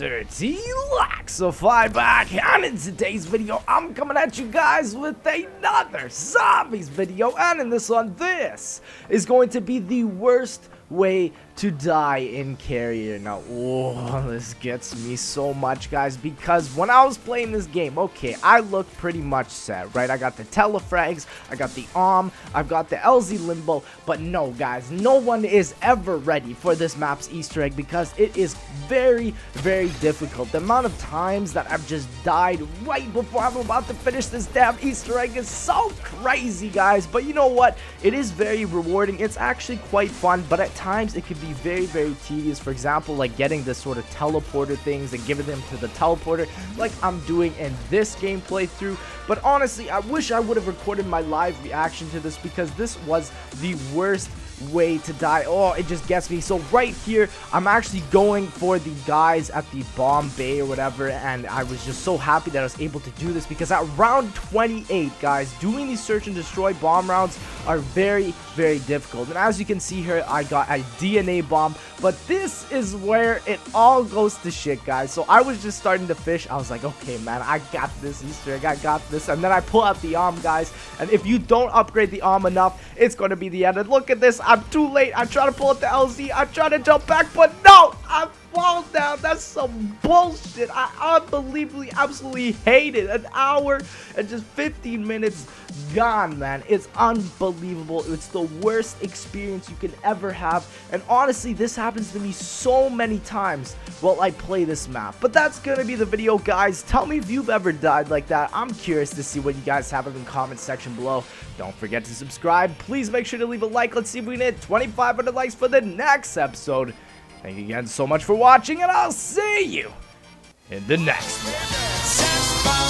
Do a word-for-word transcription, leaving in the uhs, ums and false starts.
Mister T-Lax, so fly back, and in today's video, I'm coming at you guys with another zombies video, and in this one, this is going to be the worst way to die in Carrier. Now, oh, this gets me so much, guys, because when I was playing this game, okay, I looked pretty much set, right? I got the telefrags, I got the A W M, I've got the L Z Limbo, but no, guys, no one is ever ready for this map's Easter egg because it is very, very difficult. The amount of times that I've just died right before I'm about to finish this damn Easter egg is so crazy, guys, but you know what? It is very rewarding. It's actually quite fun, but at times it can be very, very tedious. For example, like getting this sort of teleporter things and giving them to the teleporter like I'm doing in this gameplay through. But honestly, I wish I would have recorded my live reaction to this because this was the worst way to die. Oh, it just gets me. So right here, I'm actually going for the guys at the bomb bay or whatever, and I was just so happy that I was able to do this because at round twenty-eight, guys, doing these search and destroy bomb rounds are very, very difficult. And as you can see here, I got a D N A bomb, but this is where it all goes to shit, guys. So I was just starting to fish. I was like, okay, man, I got this Easter egg, I got this. And then I pull out the A W M, guys, and if you don't upgrade the A W M enough, it's going to be the end. And look at this, I'm too late. I try to pull out the L Z, I try to jump back, but no, I fall down. That's some bullshit. I unbelievably, absolutely hate it. An hour and just fifteen minutes gone, man. It's unbelievable. It's the worst experience you can ever have. And honestly, this happens to me so many times while I play this map. But that's gonna be the video, guys. Tell me if you've ever died like that. I'm curious to see what you guys have in the comment section below. Don't forget to subscribe. Please make sure to leave a like. Let's see if we can hit twenty-five hundred likes for the next episode. Thank you again so much for watching, and I'll see you in the next one.